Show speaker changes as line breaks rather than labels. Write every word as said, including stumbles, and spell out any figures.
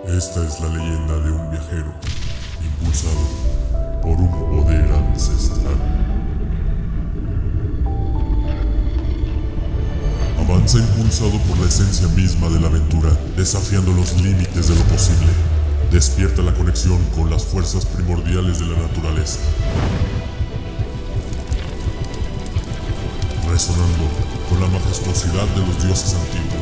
Esta es la leyenda de un viajero impulsado por un poder ancestral. Avanza impulsado por la esencia misma de la aventura, desafiando los límites de lo posible. Despierta la conexión con las fuerzas primordiales de la naturaleza, resonando con la majestuosidad de los dioses antiguos.